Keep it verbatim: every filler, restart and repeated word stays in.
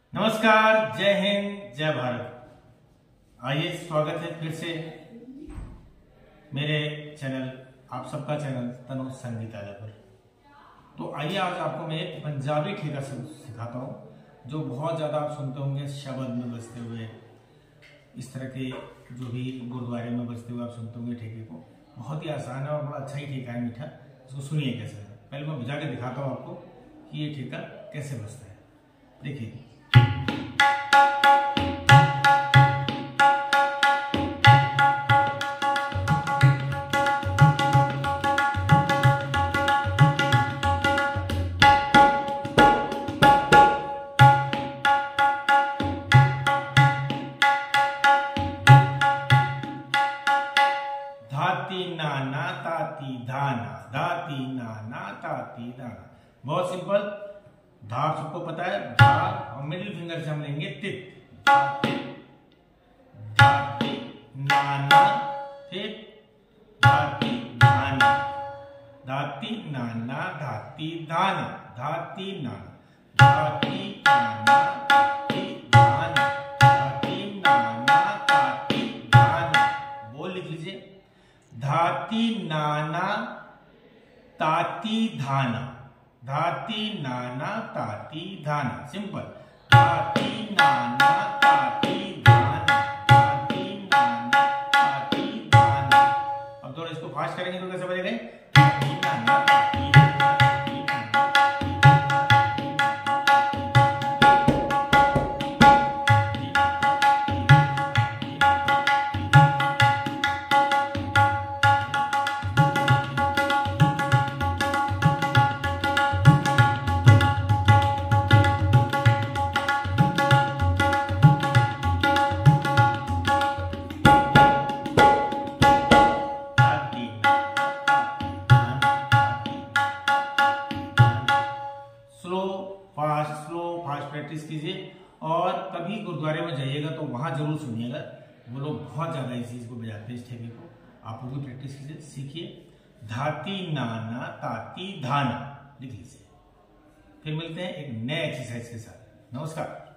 नमस्कार, जय हिंद, जय भारत। आइए, स्वागत है फिर से मेरे चैनल, आप सबका चैनल तनु संगीतालय पर। तो आइए आज आपको मैं एक पंजाबी ठेका सिखाता हूँ जो बहुत ज़्यादा आप सुनते होंगे शब्द में बजते हुए, इस तरह के जो भी गुरुद्वारे में बजते हुए आप सुनते होंगे ठेके को। बहुत ही आसान है और बड़ा अच्छा ही ठेका है, मीठा। इसको सुनिए कैसे है। पहले मैं बजा के दिखाता हूँ आपको कि ये ठेका कैसे बजता है। देखिए, धाती नाना ताती धाना, धाती नाना ताती धाना। बहुत सिंपल। धा सबको पता है, धा, और मिडिल फिंगर से हम लेंगे तित। धाती नाना, फिर धाती धाना, धाती नाना धाती धाना, धाती नाना, धाती नाना ताती धाना, धाती नाना ताती धाना। बोल लिख लीजिए, धाती नाना ताती धाना, धाती नाना ताती धाना। सिंपल। धाती नाना ताती धाना, धाती नाना ताती धाना। अब थोड़ा इसको फास्ट करेंगे तो कैसे बजेगा? धाती नाना ताती धाना। Slow fast, slow fast practice कीजिए। और कभी गुरुद्वारे में जाइएगा तो वहां जरूर सुनिएगा, वो लोग बहुत ज्यादा इस चीज को बजाते हैं, इस ठेके को। आप लोग भी प्रैक्टिस कीजिए, सीखिए। धाती नाना ताती धाना लिख लीजिए। फिर मिलते हैं एक नए एक्सरसाइज के साथ। नमस्कार।